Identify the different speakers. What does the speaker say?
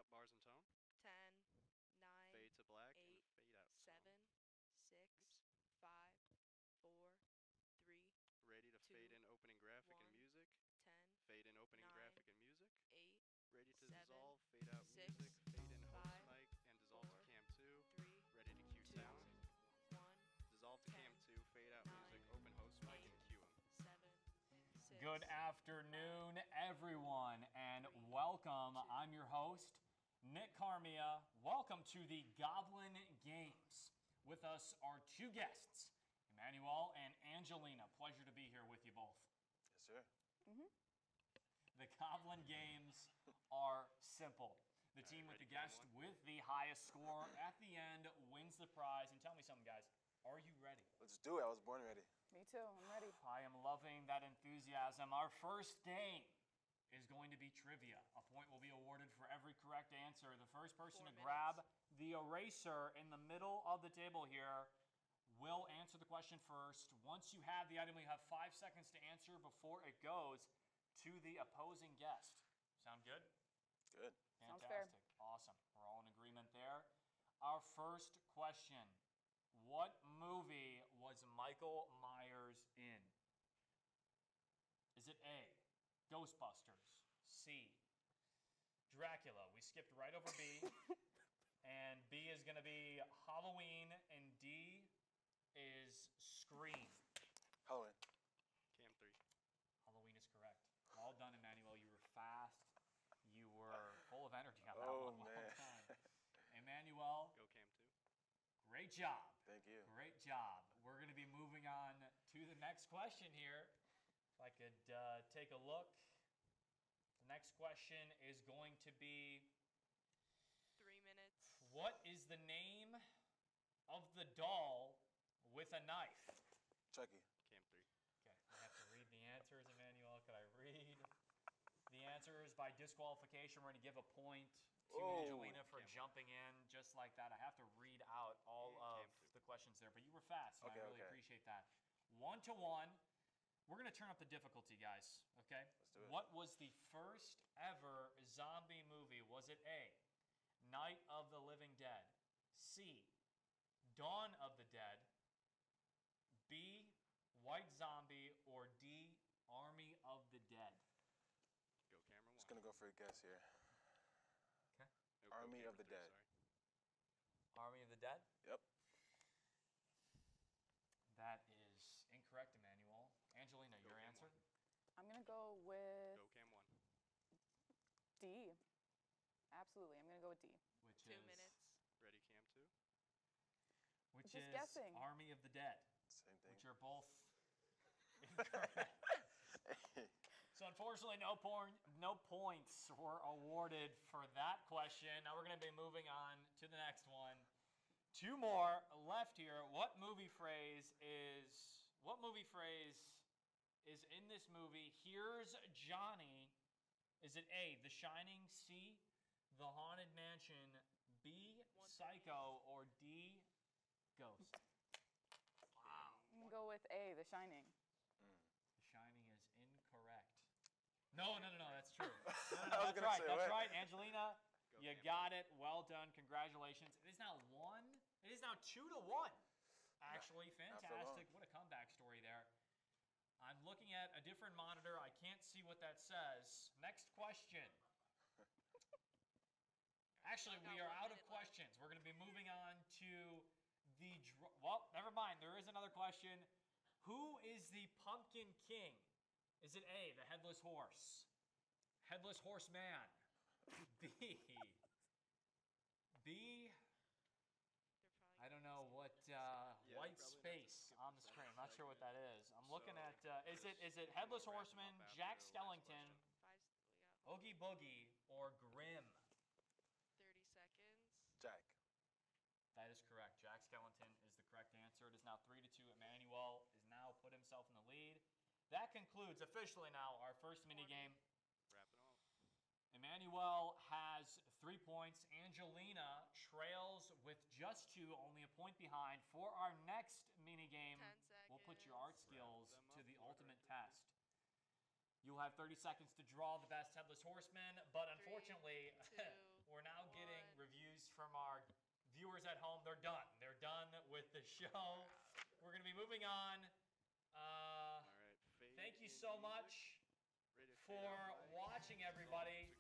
Speaker 1: Bars and tone.
Speaker 2: 10, 9,
Speaker 1: Fade to black
Speaker 2: 8,
Speaker 1: and fade out.
Speaker 2: 7, 6, 5, 4, 3,
Speaker 1: Ready to
Speaker 2: 2,
Speaker 1: fade in opening graphic
Speaker 2: 1,
Speaker 1: and music.
Speaker 2: 10,
Speaker 1: Fade in opening
Speaker 2: 9,
Speaker 1: graphic and music.
Speaker 2: 8,
Speaker 1: Ready to
Speaker 2: 7,
Speaker 1: dissolve, fade out
Speaker 2: 6,
Speaker 1: music, fade in host
Speaker 2: 5,
Speaker 1: mic, and dissolve
Speaker 2: 4,
Speaker 1: to cam 2.
Speaker 2: 3,
Speaker 1: Ready to cue
Speaker 2: 2,
Speaker 1: sound.
Speaker 2: 1,
Speaker 1: Dissolve to
Speaker 2: 10,
Speaker 1: cam 2, fade out
Speaker 2: 9,
Speaker 1: music, open host mic,
Speaker 2: 8,
Speaker 1: and cue 'em.
Speaker 2: 7, 6.
Speaker 3: Good afternoon,
Speaker 2: 5,
Speaker 3: everyone, and
Speaker 2: 3,
Speaker 3: welcome.
Speaker 2: 2,
Speaker 3: I'm your host, Nick Carmia. Welcome to the Goblin Games. With us are two guests, Emmanuel and Angelina. Pleasure to be here with you both.
Speaker 4: Yes, sir.
Speaker 3: The Goblin Games are simple. The team with the guest with the highest score at the end wins the prize. And tell me something, guys. Are you ready?
Speaker 4: Let's do it. I was born ready.
Speaker 5: Me too, I'm ready.
Speaker 3: I am loving that enthusiasm. Our first game is going to be trivia. A point will be awarded for every correct answer. The first person
Speaker 2: 4
Speaker 3: to
Speaker 2: minutes.
Speaker 3: grab the eraser in the middle of the table here will answer the question first. Once you have the item, you have 5 seconds to answer before it goes to the opposing guest. Sound good?
Speaker 4: Good.
Speaker 5: Sounds fair.
Speaker 3: Fantastic. Awesome. We're all in agreement there. Our first question. What movie was Michael Myers in? Is it A, Ghostbusters, C, Dracula? We skipped right over B. And B is going to be Halloween, and D is Scream.
Speaker 4: Halloween.
Speaker 1: Cam 3.
Speaker 3: Halloween is correct. Well done, Emmanuel. You were fast. You were full of energy on that
Speaker 4: Oh,
Speaker 3: one. Well
Speaker 4: man.
Speaker 3: done. Emmanuel,
Speaker 1: Go Cam 2.
Speaker 3: great job.
Speaker 4: Thank you.
Speaker 3: Great job. We're going to be moving on to the next question here. If I could take a look. The next question is going to be,
Speaker 2: 3 minutes.
Speaker 3: what is the name of the doll with a knife?
Speaker 4: Chucky.
Speaker 1: Cam 3.
Speaker 3: Okay, I have to read the answers, Emmanuel. Could I read the answers? By disqualification, we're going to give a point to
Speaker 4: Oh.
Speaker 3: Angelina for jumping in just like that. I have to read out all of the questions there, but you were fast, and
Speaker 4: Okay,
Speaker 3: I really
Speaker 4: okay.
Speaker 3: appreciate that. 1-1. We're going to turn up the difficulty, guys, okay?
Speaker 4: Let's do it.
Speaker 3: What was the first ever zombie movie? Was it A, Night of the Living Dead, C, Dawn of the Dead, B, White Zombie, or D, Army of the Dead?
Speaker 1: Go camera 1.
Speaker 4: Just gonna go for a guess here.
Speaker 3: Okay.
Speaker 1: No, go
Speaker 4: Army
Speaker 1: camera
Speaker 4: of the
Speaker 1: 3,
Speaker 4: Dead.
Speaker 1: sorry.
Speaker 3: Army of the Dead?
Speaker 4: Yep.
Speaker 3: That is incorrect, Emmanuel. Angelina,
Speaker 1: Go
Speaker 3: your
Speaker 1: Cam
Speaker 3: answer?
Speaker 1: 1.
Speaker 5: I'm gonna go with
Speaker 1: Go Cam 1.
Speaker 5: D. Absolutely, I'm gonna go with D.
Speaker 3: Which
Speaker 2: 2
Speaker 3: is,
Speaker 2: minutes.
Speaker 1: Ready Cam 2.
Speaker 3: Which
Speaker 5: Just
Speaker 3: is
Speaker 5: guessing.
Speaker 3: Army of the Dead,
Speaker 4: Same thing.
Speaker 3: which are both incorrect. So unfortunately, no points were awarded for that question. Now we're going to be moving on to the next one. 2 more left here. What movie phrase is in this movie? Here's Johnny. Is it A, The Shining, C, The Haunted Mansion, B, Psycho, or D, Ghost?
Speaker 5: I'm gonna go with A, The Shining.
Speaker 3: The Shining is incorrect. No, that's true. No,
Speaker 4: I was
Speaker 3: that's
Speaker 4: gonna
Speaker 3: right.
Speaker 4: say,
Speaker 3: That's
Speaker 4: what?
Speaker 3: right, Angelina.
Speaker 1: Go
Speaker 3: You
Speaker 1: Cam
Speaker 3: got it. Well done. Congratulations. It is now 2-1. Actually,
Speaker 4: for long.
Speaker 3: fantastic. What a comeback story there. I'm looking at a different monitor. I can't see what that says. Next question. Actually,
Speaker 2: I got
Speaker 3: we are
Speaker 2: 1
Speaker 3: out of
Speaker 2: minute left.
Speaker 3: questions. We're going to be moving on to the... Well, never mind. There is another question. Who is the Pumpkin King? Is it A, the Headless Horse? Headless Horseman? B...
Speaker 2: They're probably
Speaker 3: I don't
Speaker 2: gonna
Speaker 3: know
Speaker 2: skip
Speaker 3: what
Speaker 2: this.
Speaker 1: Yeah,
Speaker 3: white
Speaker 1: probably have to
Speaker 3: space
Speaker 1: skip
Speaker 3: on
Speaker 1: the
Speaker 3: the
Speaker 1: second
Speaker 3: screen. I'm not sure what that
Speaker 1: segment.
Speaker 3: is. I'm looking
Speaker 1: So,
Speaker 3: at is it Headless
Speaker 1: we'll wrap 'em
Speaker 3: Horseman,
Speaker 1: up after
Speaker 3: Jack
Speaker 1: the last
Speaker 3: Skellington,
Speaker 1: question.
Speaker 2: We got
Speaker 3: Oogie Boogie, or Grimm?
Speaker 2: 30 seconds.
Speaker 4: Jack.
Speaker 3: That is correct. Jack Skellington is the correct answer. It is now 3-2. Emmanuel is now put himself in the lead. That concludes officially now our first mini game.
Speaker 1: Wrap it up.
Speaker 3: Emmanuel has 3 points. Angelina trails with just 2, only a point behind. For our next mini game,
Speaker 2: 10
Speaker 3: we'll put your art
Speaker 2: seconds.
Speaker 3: skills
Speaker 1: Wrap them
Speaker 3: to
Speaker 1: up,
Speaker 3: the
Speaker 1: order
Speaker 3: ultimate
Speaker 1: it.
Speaker 3: test. You'll have 30 seconds to draw the best headless horseman, but
Speaker 2: Three,
Speaker 3: unfortunately,
Speaker 2: two,
Speaker 3: we're now getting
Speaker 2: one.
Speaker 3: reviews from our viewers at home. They're done. They're done with the show. We're going to be moving on.
Speaker 1: All right. Fade
Speaker 3: Thank you
Speaker 1: in
Speaker 3: so
Speaker 1: music.
Speaker 3: much
Speaker 1: Ready to fade
Speaker 3: for
Speaker 1: out my
Speaker 3: watching, everybody.